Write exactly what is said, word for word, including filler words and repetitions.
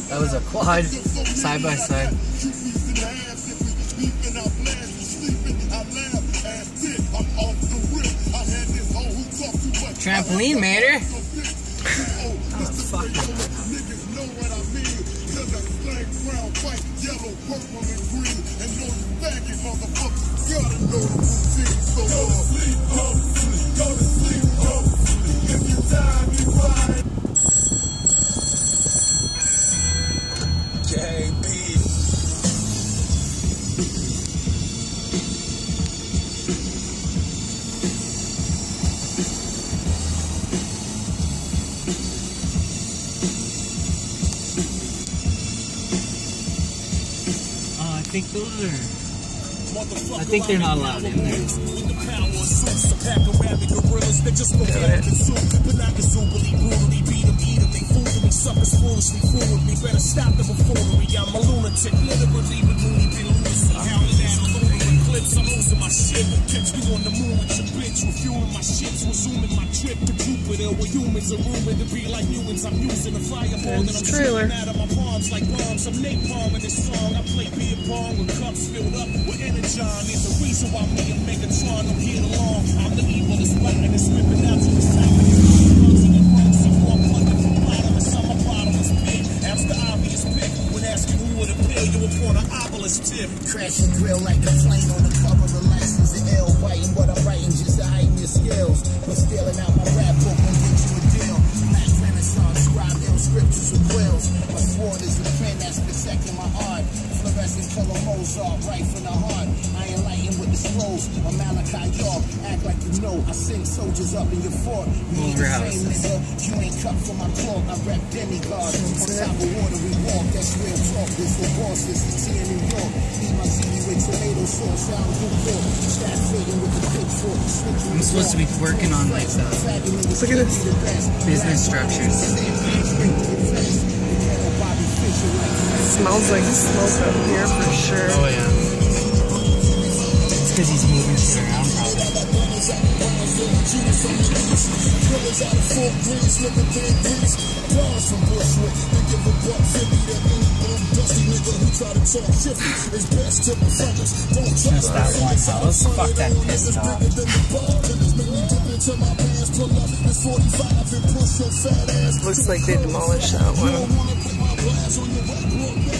That was a quad, side by side. Trampoline made her. Oh, fuck. I think those are. I think they're not allowed in there. I'm losing my shit. Catch me on the moon with your bitch. Refueling my shits. Resuming my trip to Jupiter where humans are rumored to be like humans. I'm using a fireball and I'm shooting out of my palms like bombs. I'm napalm in this song. I play beer pong with cups filled up with energon. There's a reason why me and Megatron don't get along. I'm the evilest rotten and slipping out to the south. Drugs and drugs and more plunder from bottomless. I'm a bottomless pit. That's the obvious pick. When asking who would appeal you upon an obelisk tip. Crash and grill like a plane on the cover of license and L. Writing what I'm writing just to heighten your skills. But stealing out my rap book won't get you a deal. Black Renaissance, scribe ill scriptures with quills. My sword is the pen that's protecting my art. Fluorescent color Mozart, right from the heart. I enlighten with the scrolls. I'm Malachi York. Act like you know. I send soldiers up in your fort. You ain't the same, nigga. You ain't cut for my cloak. I rep demigods. On top of water we walk. That's real talk. This for bosses. The T in New York. Eat my ziti with tomato sauce. Out of Newport. Start fading with the pitchfork. I'm supposed to be working on like the Look at this. business structures. Smells like smoke up here for sure. Oh yeah. It's because he's moving shit around probably. Just that one house. Fuck that pissed off. Looks like they demolished that one.